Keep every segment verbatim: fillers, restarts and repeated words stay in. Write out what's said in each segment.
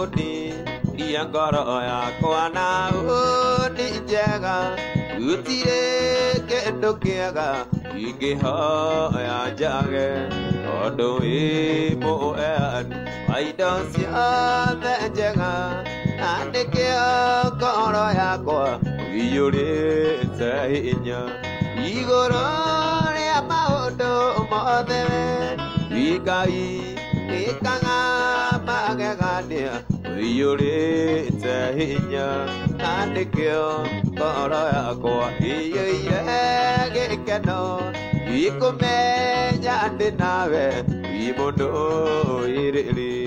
uni dia goro ya kuana uni jaga utire kendo kiaga ige ha ya jage odo e mo an ai don sia da jaga ande kia goro ya ko yure sainya igoro ya maudo mo de ikai ikanga magadia yure sainya ande kia goro ya ko iye ge kano ikome nya de nawe ibondo irili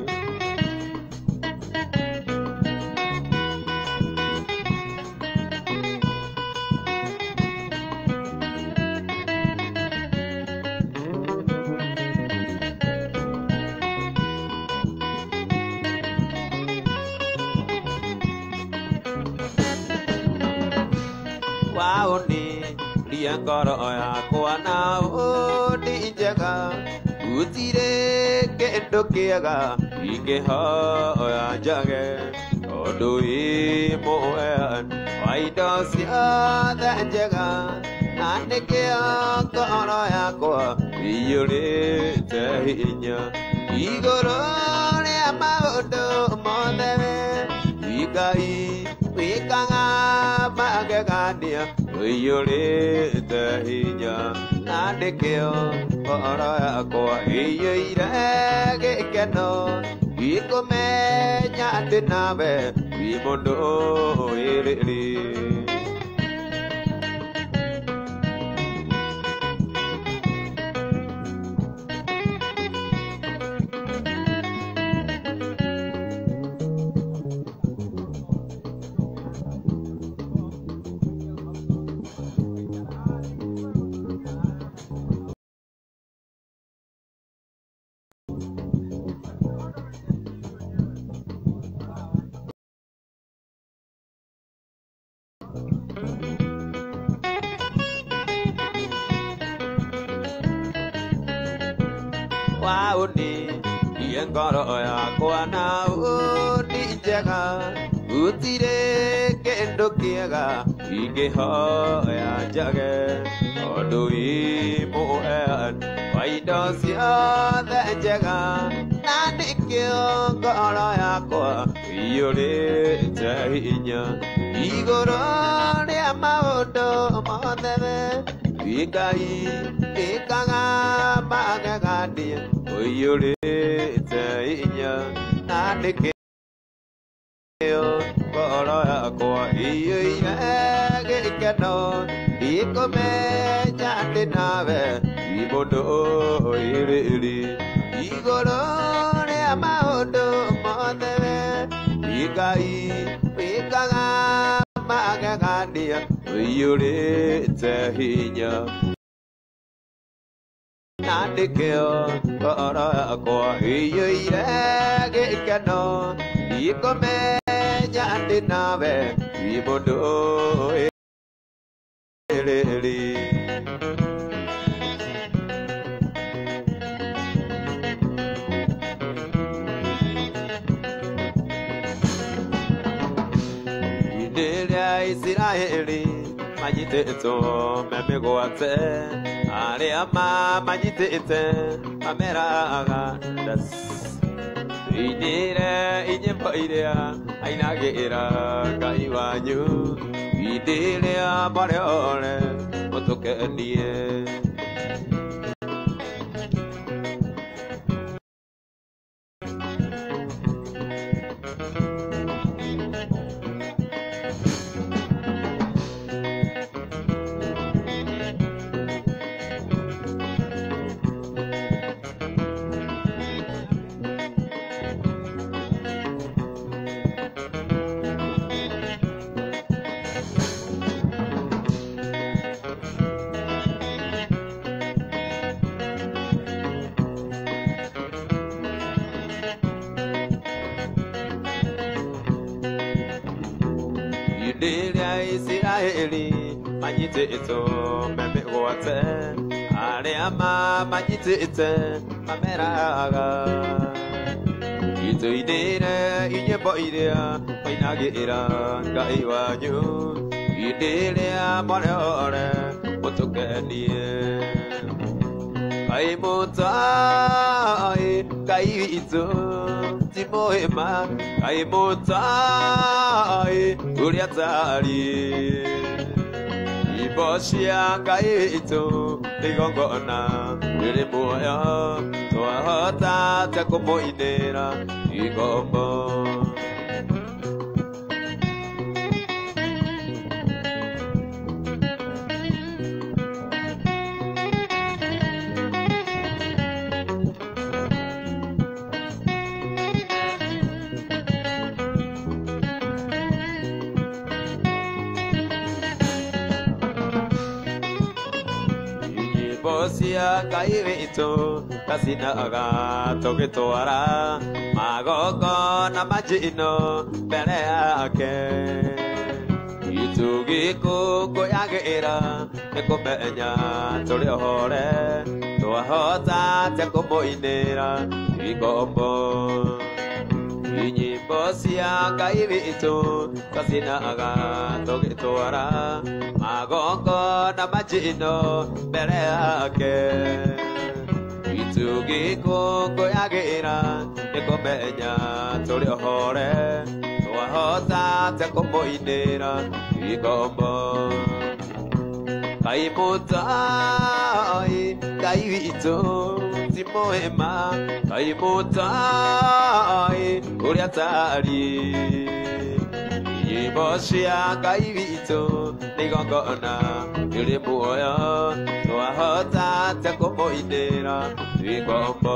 Wauni dia goro ya kuana udi jaga utire kendo kiaga ike ha ya jage odo i mo an wai do sia da jaga ane kia goro ya ko yure tahinya igoro ne amaudo mo deve ikai ikanga magadia yure tahinya ande kio goro ya ko iyira ge kano ikome nya de nabe ibondo irili Wauni dia goro ya kuana uni jaga utire kendo kiaga ige ha ya jage odo i mo an wai do sia da jaga nani kyo goro ya ko yure tahinya igoro ne amaudo mo deve ikai ikanga magadia yure tainya ande kio goro ya ko iya ge kano ikome jande nawe ibodo irili igoro ne amaudo modeve ikai ikanga magadia yure tainya ande kio goro ya ko iya ge kano ikome jande nawe ibondo irili idela Israeli majite to memego ate ale ama majite ite amera aga das idere inye pairea aina gera kaiwanyu idere bare ole otoke nie Idea Israeli majite ito meme wate ale ama majite ite mamera aga Ituidere inye boidea painagira ngai wanyu idere mone ore otokenie kai mutai kai itu timoema kai mutai uriatari ibosia kai itu digongona ire moya tohata takomoidera igombo Bosia kai itu kasina aga toke toara magogo na majino bere ake itu giku koyage era eko benya tole hore to hota te como inera igombo Inyi bosia kai itu kasina aga toke toara magogo na majino bere ake itu giku koyage era eko benya tole hore to hota te como inera igombo kai mutai kai itu timoema kai mutai uriatari ibosia kai itu digongona ire moya to hota te como inera igombo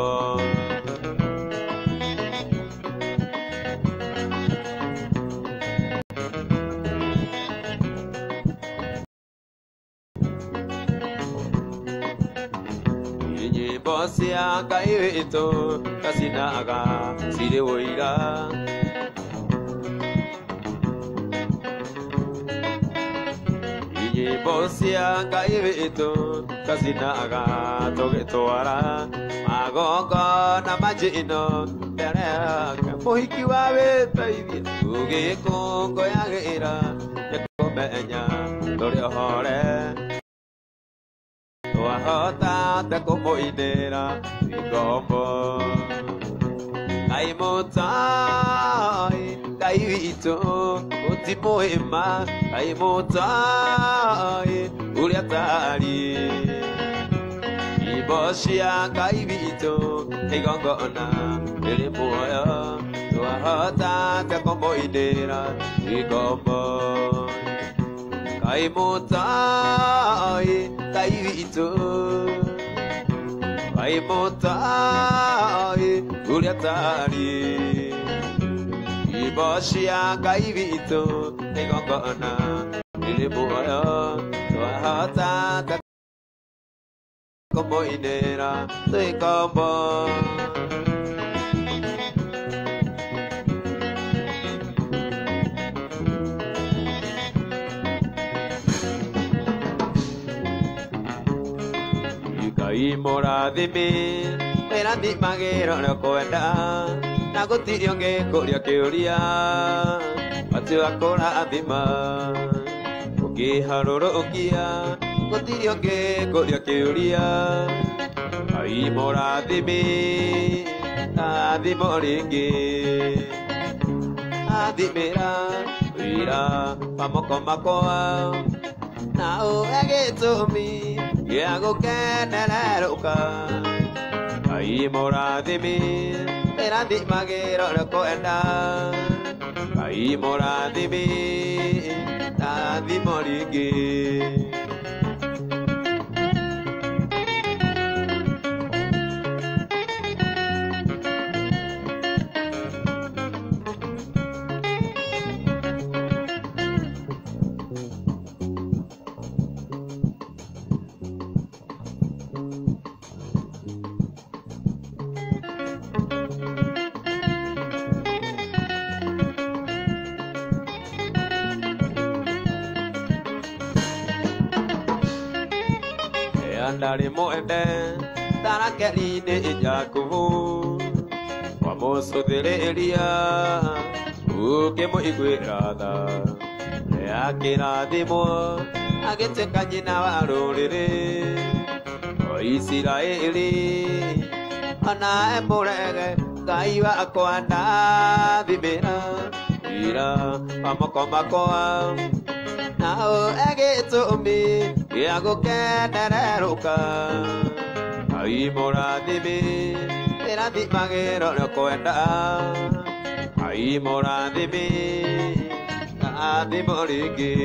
Bosia kai itu kasina aga sire oira Inye bosia kai itu kasina aga toge toara magogo na majino bere aga mohiki wawe baby uge kongo yagira yakobenya dore hore Wahota te como idera igombo Kai mutai kai itu utimoema kai mutai uriatari Ibosia kai itu igongona ire moya Wahota te como idera igombo Kai mutai kai itu kai mutai uriatari ibosia kai itu digongona ire moya tohata ta como inera te combo Kai mora de me era di magero no koenda na gotirio nge koria keoria atu akora adima oke haroro okia gotirio nge koria keoria Kai mora de me adi moringe adi mera ira pamoko makoa Now I get to me, yeah, go can and I look I mora de me, and I did my get on a coenda. I mora de me, I did morigi. Dari mo ende tara keli de jaku wa mũcũthĩrĩria ũkĩmũiguĩra tha akĩrathimwo agĩtuĩka nyina wa rũrĩrĩ o Isiraeli ona emũrege Ngai wakwa ndathimĩra ira wa moko makwa na ũhe gĩtũmi gĩa gũkenererũka Ngai mũrathimi ndĩrathimagĩrwo nĩ kwenda Ngai mũrathimi ndathimo rĩngĩ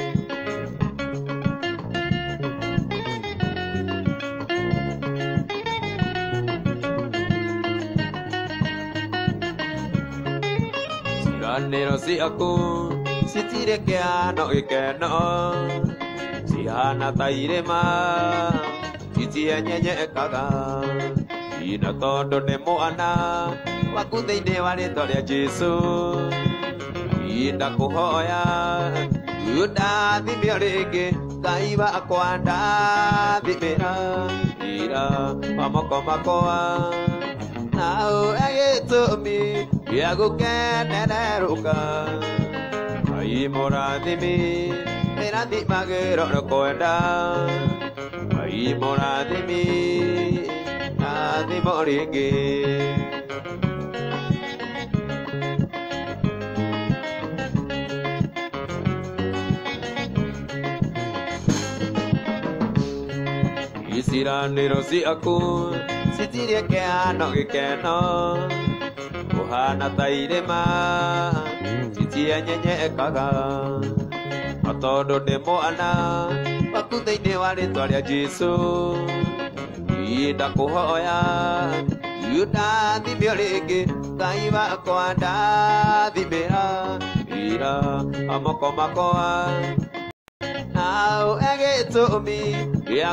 ciĩranĩro ciaku citirĩ kĩhano gĩkeno cihana ta irĩma citienyenyekaga ina tondũ nĩ mwana waku thĩinĩ wa rĩĩtwa rĩa Jesũ ndakũhoya ndathimio rĩngĩ Ngai wakwa ndathimĩra ira wa moko makwa na ũhe gĩtũmi gĩa gũkenererũka Ngai mũrathimi ndĩrathimagĩrwo nĩ kwenda Ngai mũrathimi ndathimo rĩngĩ ciĩranĩro ciaku citirĩ kĩhano gĩkeno ũhana ta irĩma citienyenyekaga no tondũ ndĩ mwana waku thĩinĩ wa rĩĩtwa rĩa Jesũ ndakũhoya ndathimio rĩngĩ Ngai wakwa ndathimĩra ira wa moko makwa na ũhe gĩtũmi gĩa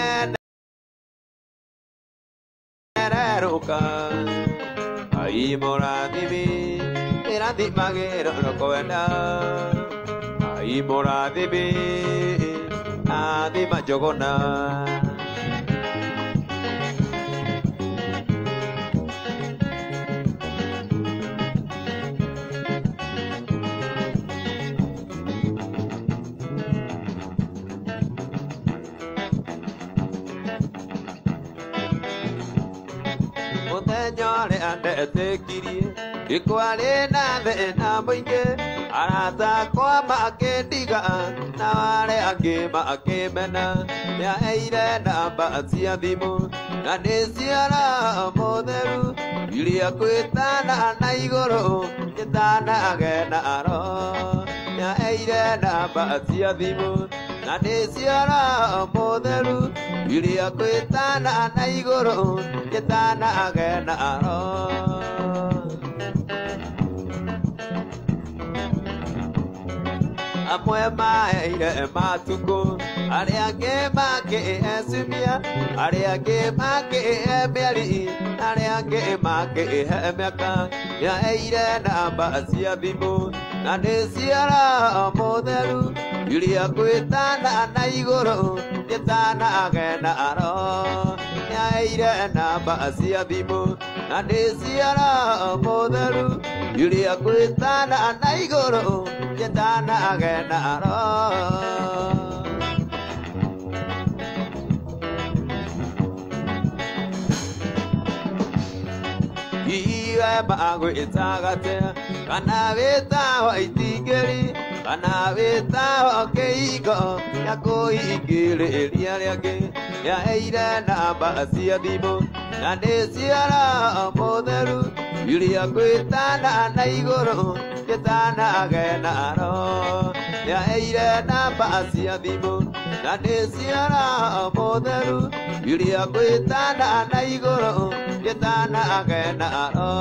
gũkenererũka Ngai mũrathimi ndĩrathimagĩrwo nĩ kwenda Ngai mũrathimi ndathima njũgũna ndetĩkirie gĩkwarĩ na thĩna mũingĩ arata akwa makĩndiga na arĩa angĩ makĩmena nĩaheire namba cia thimũ na nĩciara mũtheru iria gwĩtana na igũrũ gĩtanage na aro nĩaheire namba cia thimũ na nĩciara mũtheru iria gwĩtana na igũrũ gĩtanage na aro amwe maheire matukũ arĩa angĩ makĩhe ciumia arĩa angĩ makĩhe mĩeri arĩa angĩ makĩhe mĩaka nĩaheire namba cia thimũ na nĩciara mũtheru iria gwĩtana na igũrũ gĩtanage na aro nĩaheire namba cia thimũ na nĩciara mũtheru iria gwĩtana na igũrũ gĩtanage na aro iwe magwĩtaga tea kana wĩtagwo itingĩri kana wĩtagwo kĩhingo gĩa kũhingĩrĩria rĩangĩ nĩaheire namba cia thimũ na nĩciara mũtheru iria gwĩtana na igũrũ gĩtanage na aro nĩaheire namba cia thimũ na nĩciara mũtheru iria gwĩtana na igũrũ gĩtanage na aro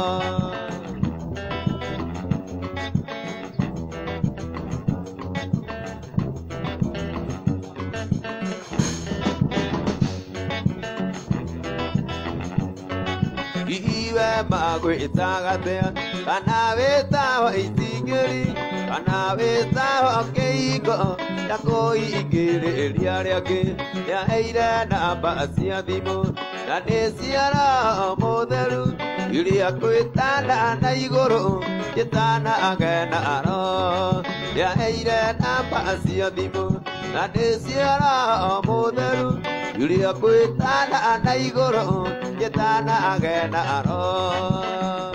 iwe magwĩtaga tea kana wĩtagwo itingĩri kana wĩtagwo kĩhingo gĩa kũhingĩrĩria rĩangĩ nĩaheire namba cia thimũ na nĩciara mũtheru iria kwitana na iguru gitana agena ro ya eire namba cia thimu na ndiciara mutheru iria kwitana na iguru gitana agena ro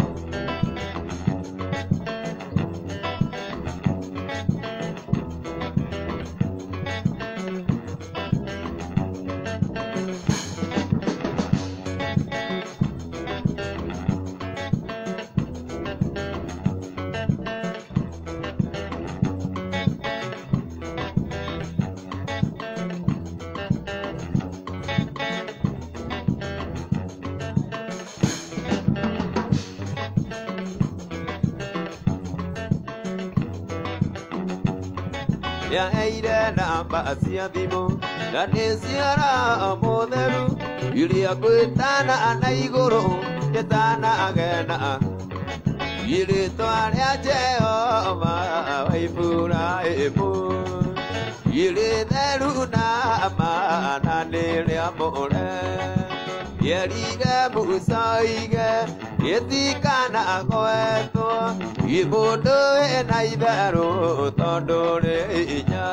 ya eire namba cia thimu na ndiciara mutheru iria kwitana na iguru gitana agena iritwa ria Jehova wa Iburaimu iri theru na mana nĩ rĩamũre yerire Musa oige gĩtikana gwetwo mũndũ wĩna itherũ tondũ rĩ hinya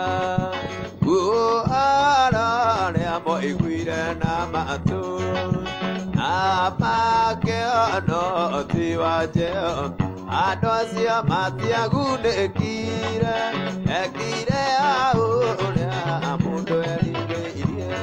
guoya rĩa mũiguire na matũ na makĩona ti wa Jehova andũ acio matiagunĩkire ekire ũrĩa mũndũ erirĩirie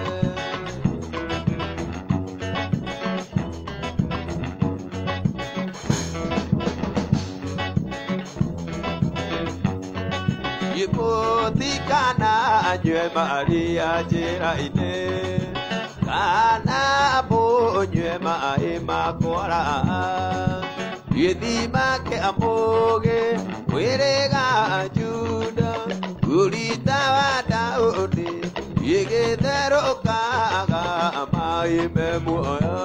gĩkũthikana nyue Maria njĩra-inĩ kana mũnyue maĩ makwara gĩthima kĩa mũgĩ wĩrĩga Juda ũrita wa Daudi gĩgĩtherũkaga maĩ me muoyo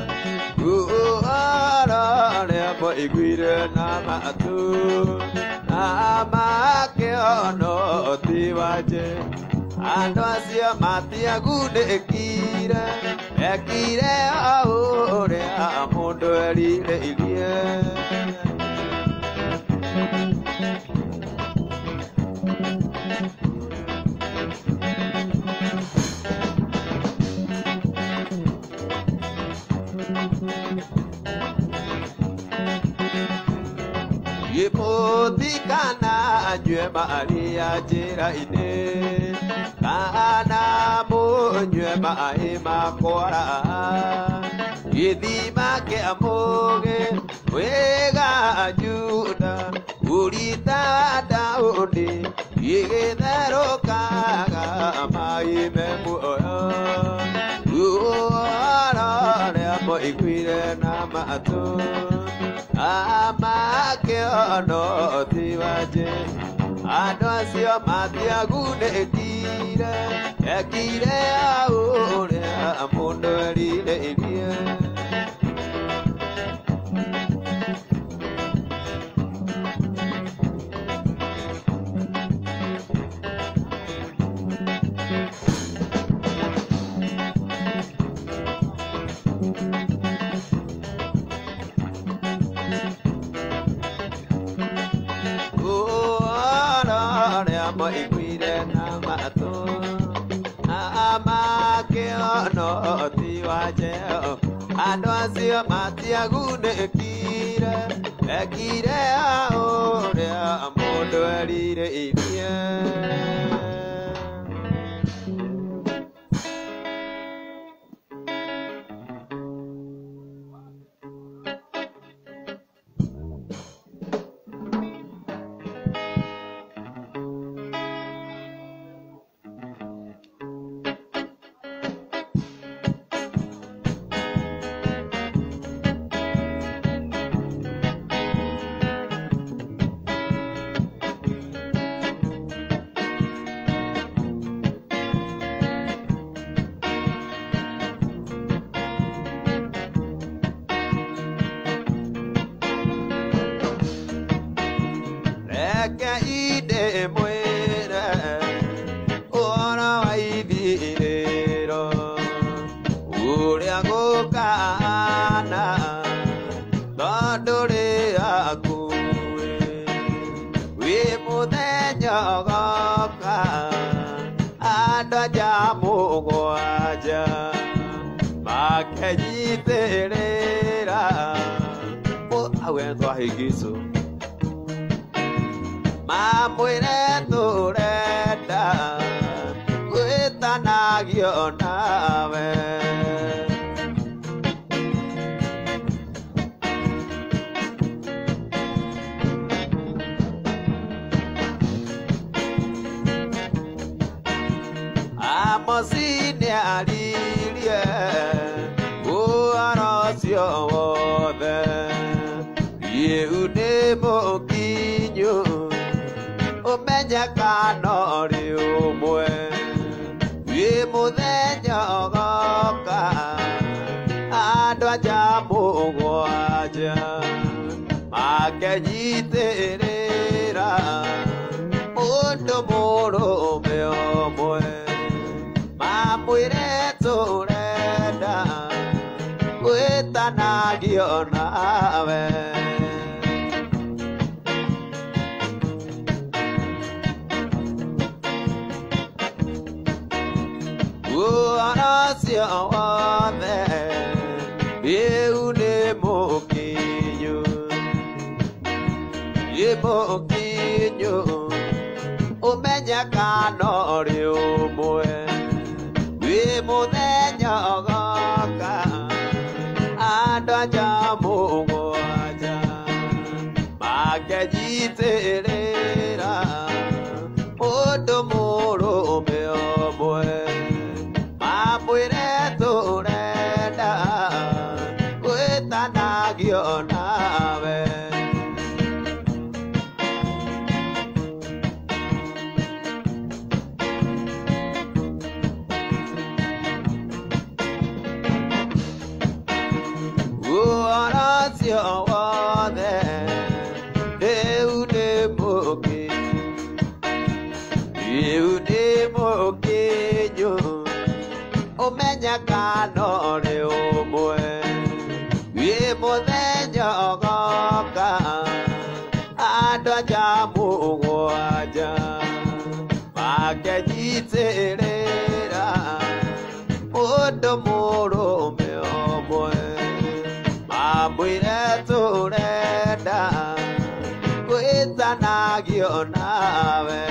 guoya rĩa mũiguire na matũ na makĩona ti wa Jehova andũ acio matiagunĩkire ekire ũrĩa mũndũ erirĩirie gĩkũthikana nyue Maria njĩra-inĩ kana mũnyue maĩ makwara gĩthima kĩa mũgĩ wĩga Juda ũrita wa Daudi gĩgĩtherũkaga maĩ me muoyo guoya rĩa mũiguire na matũ amakĩona ti wa Jehova andũ acio matiagunĩkire ekire ũrĩa mũndũ erirĩirie mũiguire na matũ amakĩona ti wa Jehova andũ acio matiagunĩkire ekire ũrĩa mũndũ erirĩirie waku wi muthenya goka andũ aja mũgwanja makenyitĩrĩra awe twahĩngĩcwo mamwĩre tũrenda gwĩtanagio nawe Amosini aririe ũhoro ũcio wothe Yehu nĩ mũkinyu ũmenyekana ũrĩ ũmwe wĩ mũthenya ũgoka andũ aja mũgwanja makenyitĩrĩra mũndũ mũrũme ũmwe mamwĩre tũrenda gwĩtanagio nawe ũhoro ũcio wothe Yehu nĩ mũkinyu nĩ mũkinyu ũmenyekana ũrĩ ũmwe wĩ mũthenya ũgoka andũ aja mũgwanja makenyitĩrĩra mũndũ mũrũme ũmwe mamwĩre tũrenda gwĩtanagio nawe ũhoro ũcio wothe Yehu nĩ mũkinyu Yehu nĩ mũkinyu ũmenyekana ũrĩ ũmwe wĩ mũthenya ũgoka andũ aja mũgwanja makenyitĩrĩra mũndũ mũrũme ũmwe mamwĩre tũrenda gwĩtanagio nawe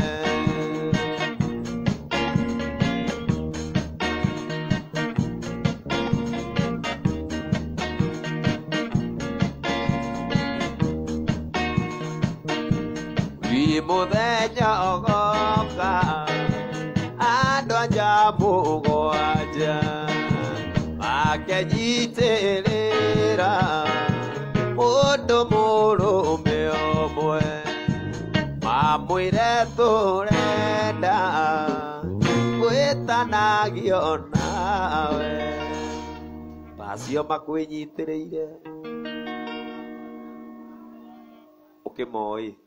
wi mũthenya ũgoka andũ aja mũgwanja makenyitĩrĩra mũndũ mũrũme ũmwe mamwĩre tũrenda gwĩtanagio nawe acio makwĩnyitĩrĩire ũkĩmoĩ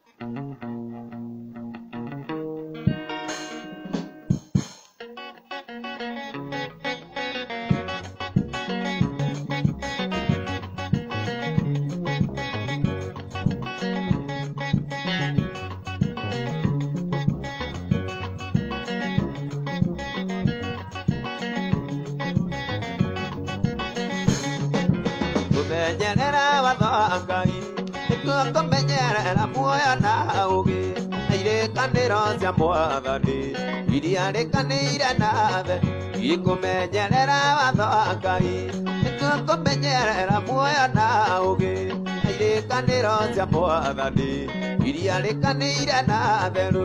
Menyerera watho Ngai nĩkuo kũmenyerera muoyo na ũgĩ na irĩkanĩro cia Mwathani iria rĩkanĩire na thĩ ikũmenyerera watho Ngai nĩkuo kũmenyerera muoyo na ũgĩ na irĩkanĩro cia Mwathani iria rĩkanĩire na theru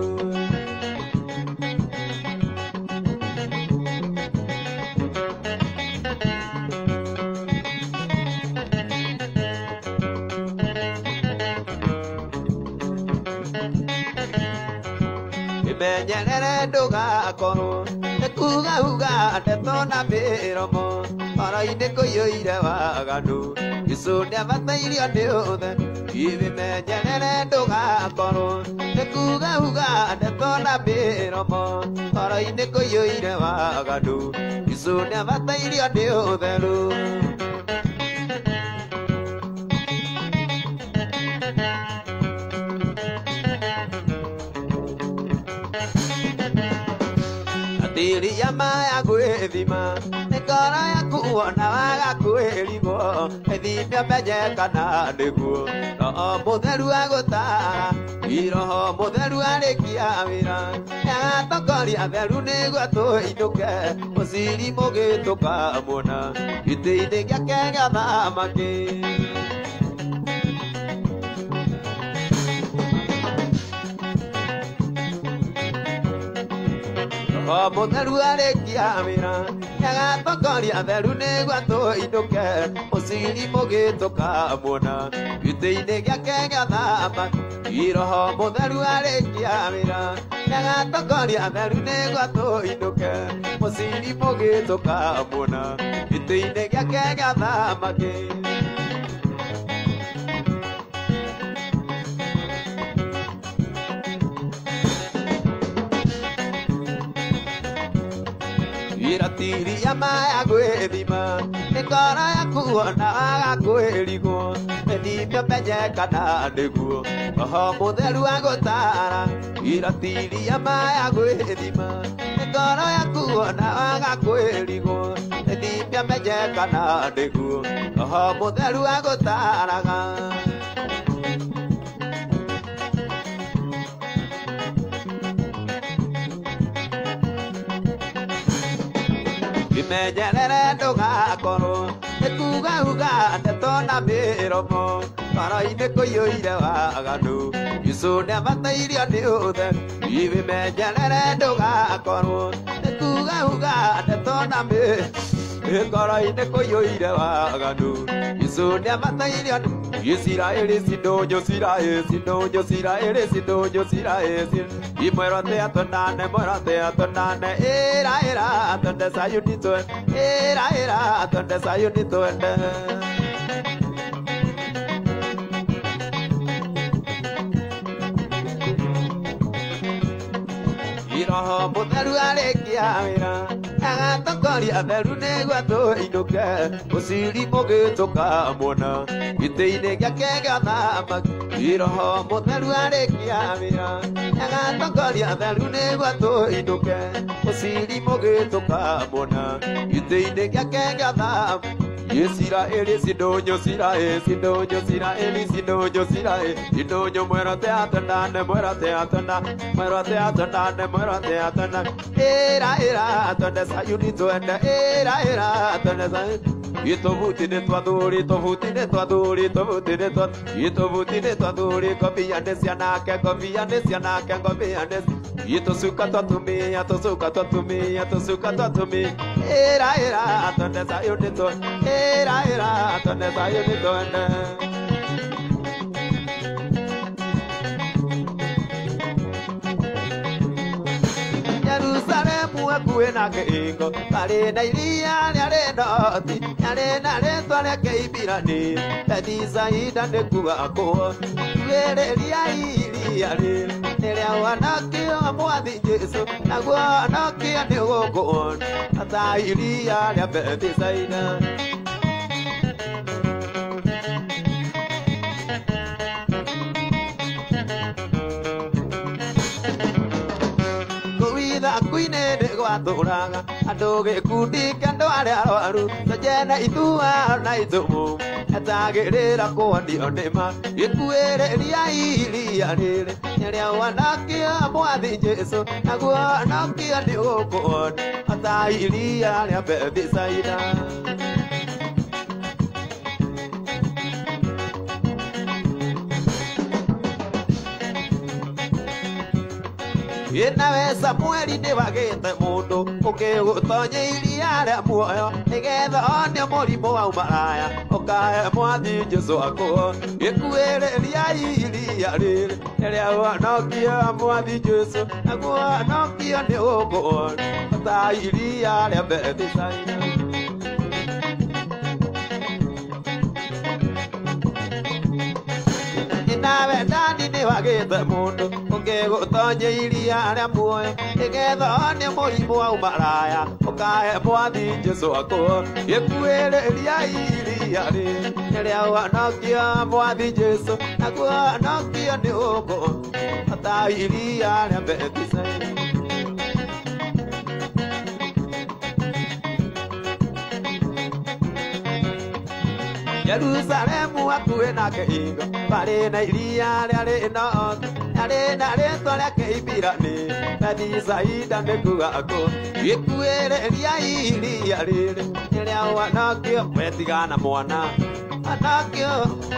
menyerere ndũgakorwo nĩkuga uga ndeto na mĩromo horo-inĩ kũiyũire waganu Jesũ nĩabatairio nĩ ũtheru Wĩmenyerere ndũgakorwo nĩkuga uga ndeto na mĩromo horo-inĩ kũiyũire waganu Jesũ nĩabatairio nĩ ũtheru Tiri ya maya gwethima Nekora ya kuona waga kweligo Ethimia meje kana niguo Roho mutheru agutara Iroho mutheru arikia wira Yagatokoria theru niguo tuinuke Musiri mugituka muna Iti-ini giake gia thamaki O mutheru arikia wira Yagatokoria theru niguo tuinuke Musiri mugituka muna Iti-ini giake gia thamaki Iroho mutheru arikia wira Yagatokoria theru niguo tuinuke Musiri mugituka muna Iti-ini giake gia thamaki Tiri ya maya gwethima Nekora ya kuona waga kweligo Ethimia meje kana niguo Roho mutheru agutara Ira tiri ya maya gwethima Nekora ya kuona waga kweligo Ethimia meje kana niguo Roho mutheru agutaraga Imenyerere ndugakorwo Ikuga-uga ndeto na mĩromo Ngoro-inĩ kũiyũire waganu Jesũ nĩabatairio nĩ ũtheru Imenyerere ndugakorwo Ikuga-uga ndeto na mĩromo Ngoro-inĩ kũiyũire waganu Jesũ nĩabatairio nĩ Isiraeli sindonyo Siraeli sindonyo Siraeli sindonyo Siraeli Imwerote atonane mwerote atonane Era era atonde sayuni tuende Era era atonde sayuni tuende Iroho mutheru arikia wira Yagatokoria theru niguo tuinuke Musiri mugituka muna Iti-ini giake gia thamaki Iroho mutheru arikia wira Yagatokoria theru niguo tuinuke Musiri mugituka muna Iti-ini giake gia thamaki Isiraeli sindonyo Siraeli sindonyo Siraeli sindonyo Siraeli sindonyo mwerote atonane mwerote atonane mwerote atonane mwerote atonane Era era atonde sayuni tuende Era era atonde sayuni Itovutine twaduri tovutine twaduri tovutine twad Itovutine twaduri kobiane sianake kobiane sianake kobiane Itosuka twatumia tosuka twatumia tosuka twatumia Era era atonde sayuni tuende Era era atonde sayuni tuende Jerusalemu akuwe na kĩhingo Karĩ na iria rĩarĩ noti Rĩarĩ na rĩtwa rĩa Kĩhibirania Bethisaida nĩkuo Tuĩrĩria iria rĩrĩ nĩ rĩa ũhonokio Mwathi Jesũ Naguo ũhonokio nĩ gũkũ ta iria rĩa Bethisaida Kuine nĩ gwatũraga andũ gĩkundi kĩa andũ arĩa arwaru Tojena ithua na ithũmũ etagĩrĩra kũhonio nĩma Gĩkuĩrĩria iria rĩrĩ nĩ rĩa ũhonokio Mwathi Jesũ Naguo ũhonokio nĩ gũkũ ta iria rĩa Bethisaida Nawe Samueli nĩwagĩte mũndũ ũkĩgũtonya iria rĩa muoyo nĩgetha one mũrimũ wa ũmaraya ũkahe Mwathi Jesũ akũhone Gĩkuĩrĩria iria rĩrĩ nĩ rĩa ũhonokio Mwathi Jesũ Naguo ũhonokio nĩ gũkũ ta iria rĩa Bethisaida Nawe Dani nĩwagĩte mũndũ ũkĩgũtonya iria rĩa muoyo nĩgetha one mũrimũ wa ũmaraya ũkahe Mwathi Jesũ akũhone Gĩkuĩrĩria iria rĩrĩ Nerea wanokia mwathi Jesu naguo wanokia ni uko ata iria rĩa Bethisaida. Jerusalemu hakuhĩ na kĩhingo barĩ na iria rĩa Rĩnothu narĩ na rĩĩtwa rĩake Ibirani Bethisaida nĩ kuuga kũ gĩkuhĩrĩriai iria rĩrĩ rĩrĩa wanokio wetigana mwana wanokio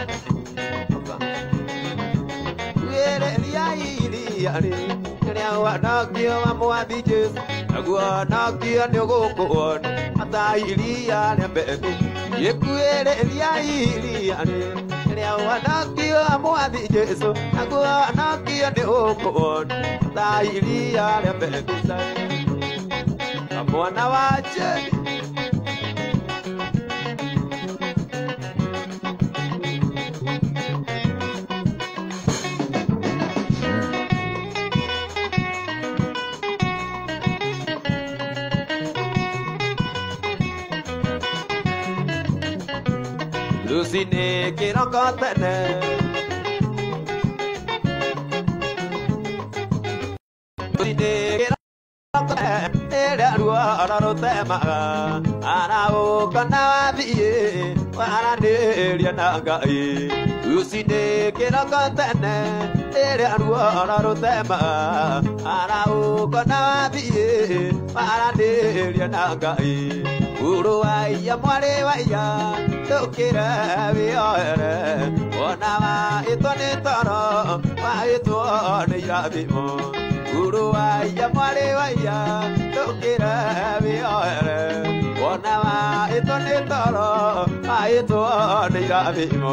gĩkuhĩrĩriai iria rĩrĩ rĩrĩa wanokio wa mwathi Jesu naguo wanokio nĩ ũgũkũona ata iria rĩa Bethisaida. Gĩkuhĩrĩriai iria rĩrĩ rĩrĩa wanokio wa mwathi Jesu naguo wanokio nĩ ũkũona ata iria rĩa Bethisaida. Mwana wa Jeni Lucy nĩ kĩroko tene Lucy nĩ kĩroko tene ĩrĩa ruoro rũtemaga araũka na wathiĩ waranĩria na Ngai. Lucy nĩ kĩroko tene ĩrĩa ruoro rũtemaga araũka na wathiĩ waranĩria na Ngai. Uru wa iya mwarĩ wa iya ndũkĩre wĩyoere wona waĩtwo nĩ toro waĩtwo nĩ irathimo. Uru wa iya mwarĩ wa iya ndũkĩre wĩyoere wona waĩtwo nĩ toro waĩtwo nĩ irathimo.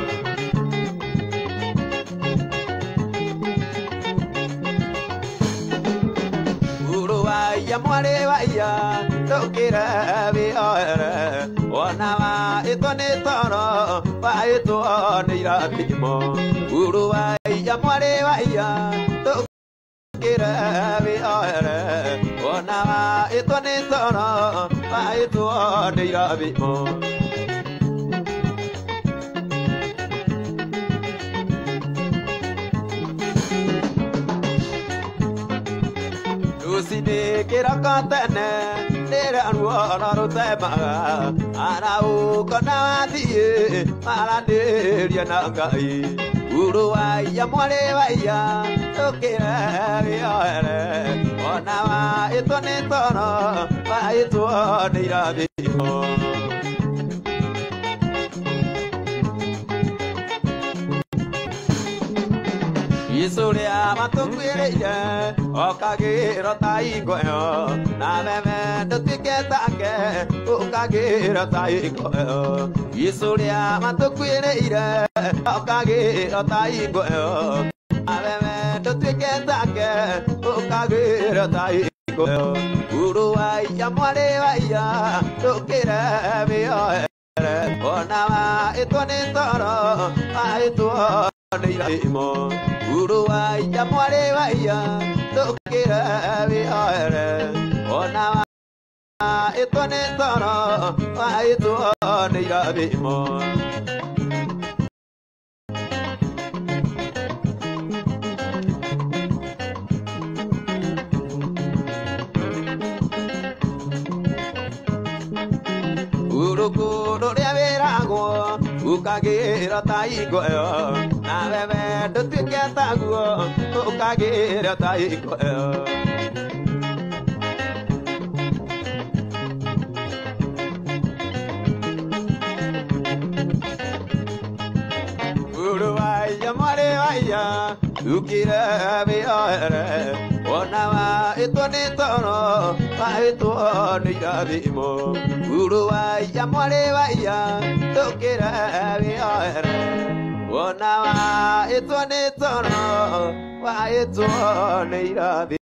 Uru wa iya mwarĩ wa iya ndũkĩre wĩyoere wona waĩtwo nĩ toro waĩtwo nĩ irathimo. Uru wa iya mwarĩ wa iya ndũkĩre wĩyoere wona waĩtwo nĩ toro waĩtwo nĩ irathimo. Lucy nĩ kĩroko tene rĩrĩa ruoro rũtemaga araũka na wathiĩ waranĩria na Ngai. Uru wa iya mwarĩ wa iya ndũkĩre wĩyoere wona waĩtwo nĩ toro waĩtwo nĩ irathimo. Yesu rĩa matũkuĩrĩire okagĩra ta ingoyo na weme ndũtuĩke take ũkagĩra ta ingoyo. Yesu rĩa matũkuĩrĩire okagĩra ta ingoyo na weme ndũtuĩke take ũkagĩra ta ingoyo. Uru wa iya mwarĩ wa iya ndũkĩre wĩyoere wona waĩtwo nĩ toro waĩtwo nĩ irathimo. Uru wa iya mwarĩ wa iya ndũkĩre wĩyoere wona waĩtwo nĩ toro waĩtwo nĩ irathimo. Uruku rũrĩa wĩragwo ũkagĩra ta ingoyo na weme ndũtuĩke taguo ũkagĩra ta ingoyo. Uru wa iya mwarĩ wa iya ndũkĩre wĩyoere wona waĩtwo nĩ toro waĩtwo nĩ irathimo. Uru wa iya mwarĩ wa iya ndũkĩre wĩyoere wona waĩtwo nĩ toro waĩtwo nĩ irathimo.